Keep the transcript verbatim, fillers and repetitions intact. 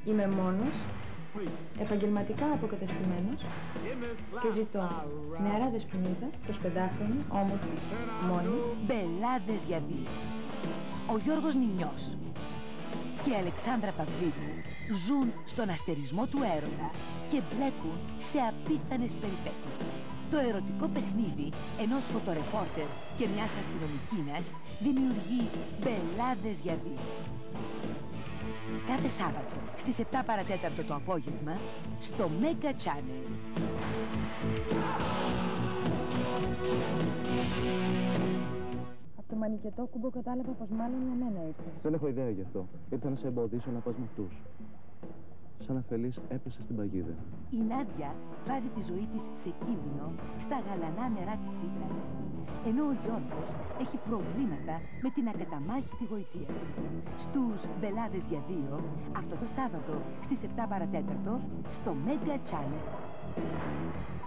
Είμαι μόνος, επαγγελματικά αποκατεστημένος και ζητώ νεαρά δεσποινίδα, εικοσιπεντάχρονη, όμορφη, μόνη. Μπελάδες για δύο. Ο Γιώργος Νινιός και η Αλεξάνδρα Παυλίδου ζουν στον αστερισμό του έρωτα και μπλέκουν σε απίθανες περιπέτειες. Το ερωτικό παιχνίδι ενός φωτορεπόρτερ και μιας αστυνομικίνας δημιουργεί μπελάδες για δύο. Κάθε Σάββατο στις επτά παρατέταρτο το απόγευμα στο Mega Channel. Από το μανικετόκουμπο κατάλαβα πως μάλλον για μένα ήρθες. Δεν έχω ιδέα γι' αυτό. Ήρθα να σε εμποδίσω να πας με αυτούς. Σαν αφελής έπεσα στην παγίδα. Η Νάντια βάζει τη ζωή της σε κίνδυνο στα γαλανά νερά της Ήτρας, ενώ ο Γιώργος έχει προβλήματα με την ακαταμάχητη γοητεία του. Στους Μπελάδες για δύο, αυτό το Σάββατο στις επτά παρατέταρτο στο Mega Channel.